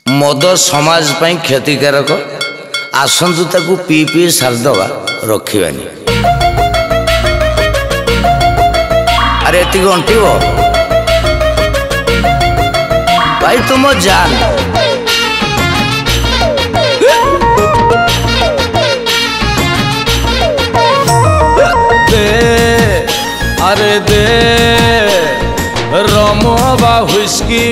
मद समाज ପାଇଁ क्षतिकारक आसंतु ताकू पी पी सारदवा रखिबानी। अरे एति घंटीबो भाई तुम जान दे अरे दे रमोबा हुस्की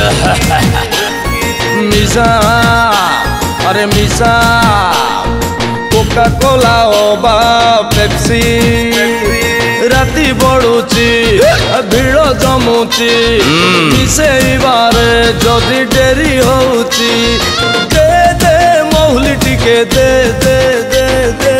मिसा अरे मिसा कोका कोला ओबा पेप्सी राति बढ़ुची भिड़ जमुची मिसेबारे जदि डेरी होची दे दे महुली टिके दे दे दे दे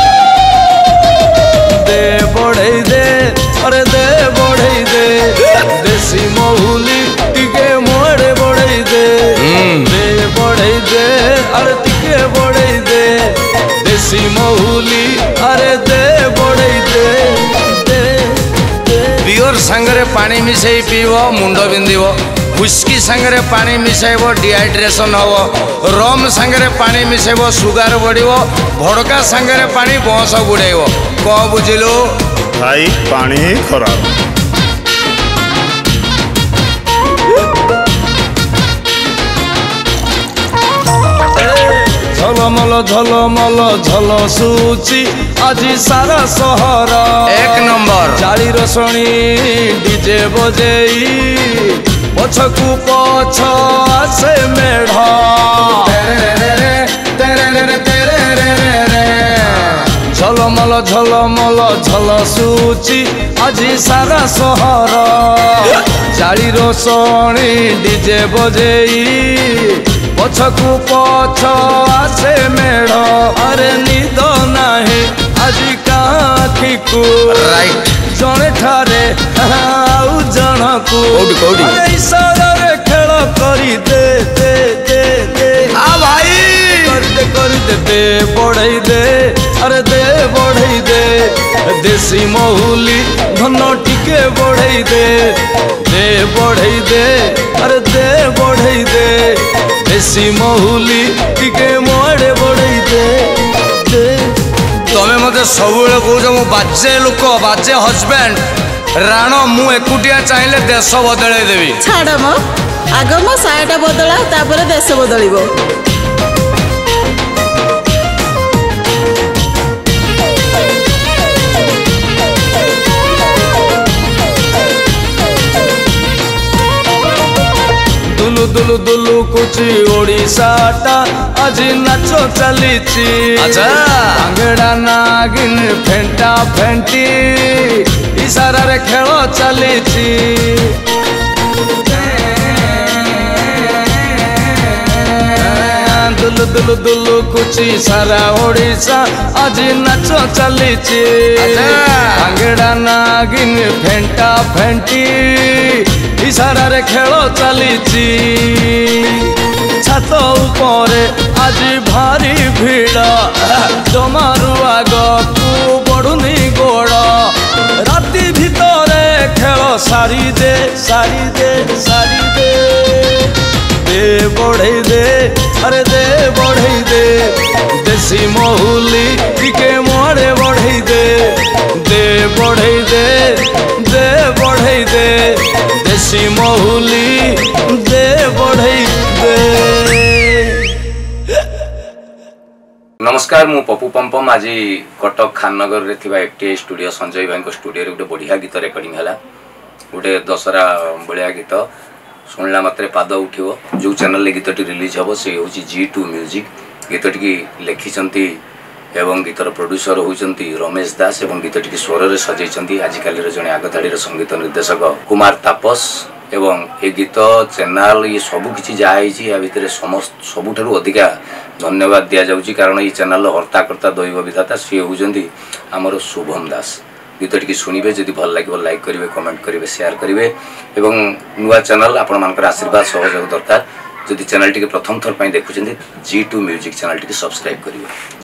दे बढ़ई दे अरे दे बढ़ई दे देसी महुली टिके मोड़े बढ़ई दे दे बढ़ई दे अरे टिके बढ़ई दे देसी महुली अरे दे बढ़ई दे पियोर सांगरे पानी मिसई पीव मुंड बिंदिव हुस्की सांगरे पानी मिसाइब डिहाइड्रेशन हव रम सांगरे पानी मिसाइब सुगार बढ़िव भड़का सांगरे पानी बंस बुड़ाइब कह बुझिलु भाई पानी ही खराब। झलमल झल सूची आज सारा सहर एक नंबर जाली रसणी डीजे बजेई पछकू पछ आसे मेढ़ झलमल झल सूची आज सारा सहर जाली रसणी डीजे बजेई पछकू पछ आसे मेढ़ अरे निद नाही आज काखी को राइट जड़े ठारे आउ जनकू इशारा रे खेल करी दे दे दे दे आ भाई कर दे बढ़ई दे अरे दे बढ़ई दे देसी महुली धन टिके बढ़ई दे दे बढ़ई दे अरे दे बढ़ई दे देसी महुली टिके मोड़े बढ़ई दे दे तमें मत सब कौच मु बाजे लोक बाजे हजबैंड राण मु एकुटिया चाहिए देश बदल देवी छाड़ म आग मो सायाटा बदला तापर देश बदलिबो दुलु दुलु दुलु कुची ओडिशाटा आज नाच चलीची अच्छा भांगड़ा नागिन फेंटा फेंटी इशारा रे खेल चलीची दुलु दुलु दुलु कुची सारा ओडिशा आज नाच चलीची भांगड़ा नागिन फेंटा फेंटी इशारा रे खेल चलीची छात उपरे आज भारी भीड़ जमारू आग तू बढ़ुनी गोड़ राति भितरे खेल सारी दे सारी दे सारी दे दे बढ़ई दे अरे दे बढ़ई दे देसी महुली टिके मोड़े बढ़ई दे दे बढ़ई दे दे बढ़ई दे देसी महुली दे बढ़ई दे। नमस्कार मु पप्पू पंपम आज कटक खाननगर रे थिबा एकटे स्टूडियो संजय भाई स्टूडियो रे गोटे बढ़िया गीत रेकर्डिंग है गोटे दशहरा बलिया गीत शुणला मात्रे पाद उठिबो जो चैनल गीत रिलीज हम से हूँ G2 म्यूजिक गीत लिखिंट एवं गीतर प्रोड्यूसर होती रमेश दास एवं गीत स्वर में सजाई आजिकल जड़े आगधाड़ी संगीत निर्देशक कुमार तापस एवं ये गीत चैनल ये सबकि जहाँ या भितर समस्त सबुठ अधिका धन्यवाद दि जाऊँगी कारण ये चैनल हर्ताकर्ता दैव विधाता सी होती आमर शुभम दास गीत टी शुणे जदि भल लगे लाइक करेंगे कमेंट करेंगे शेयर करेंगे एवं नुआ चैनल आपण मानकर आशीर्वाद सहयोग दरकार जदि चैनल टी प्रथम थर देखुं G2 म्यूजिक चैनल टी सब्सक्राइब करेंगे।